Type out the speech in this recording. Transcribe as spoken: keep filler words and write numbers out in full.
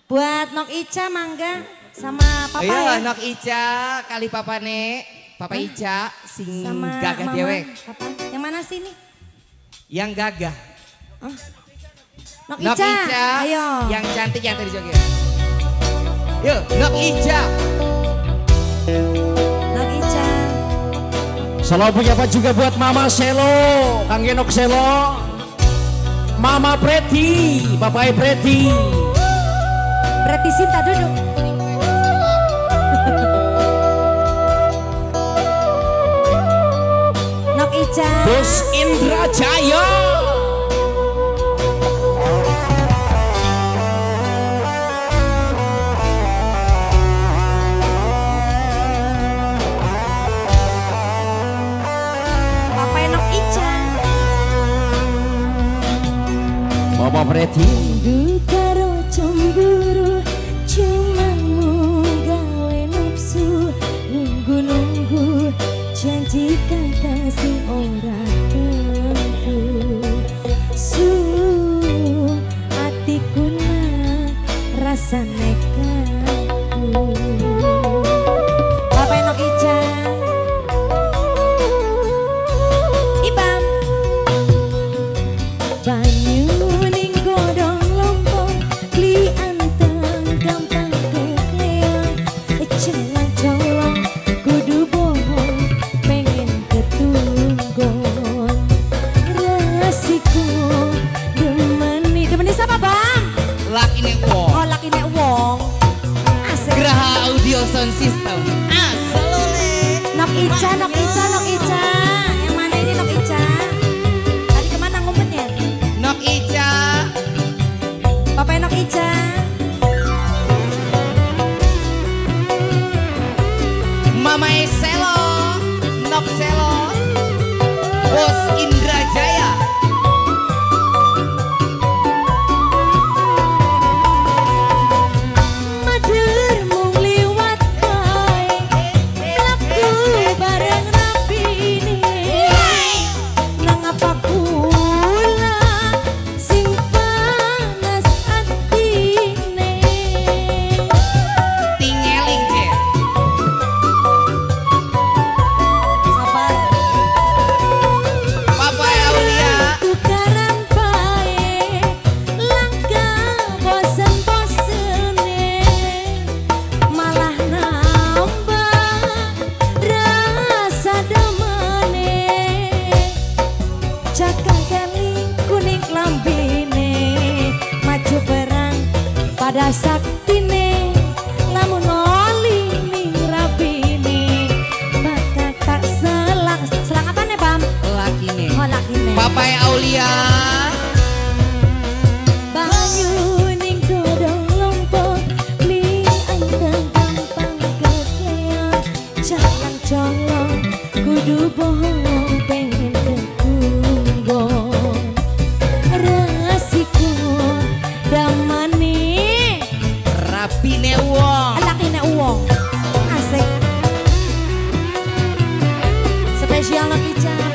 Buat Nok Ica mangga sama papa iya, ya. Nok Ica kali papa nek, papa eh? Ica sing sama gagah mama, dewek. Papa. Yang mana sih ini? Yang gagah. Oh. Nok, Nok Ica. Ica, ayo. Yang cantik yang tadi joget. Yuk, Nok Ica. Nok Ica. Selalu punya apa juga buat Mama Selo, Kang Genok Selo, Mama Preti, Bapak Preti. Preti Sinta duduk. Nok Ica. Bos Indra Jaya. Bapak Preti. Karo cemburu cuma mu gawe nafsu, nunggu-nunggu janji kasih ora tentu. Su hatiku nak rasa nekatku. Bapak Nok Ica. Ibam banyu sound system. Ah, selole. Nok Ica, Nok Ica, Nok Ica. Yang mana ini Nok Ica? Tadi kemana ngumpetnya? Nok Ica. Papa Nok Ica. Mama Selo, Nok Selo, Bos Indra Jaya. Pada saktine lamun oli ning rabine maka tak selang selang apa nih Pam? Lakine. Oh lakine. Papai Aulia. Banyu ning godong lompok li anteng gampang kekean jalan colong kudu bohong pengen ketunggon resiko damani Rapine wong. Lakine wong. Asik. Spesial Nok Ica.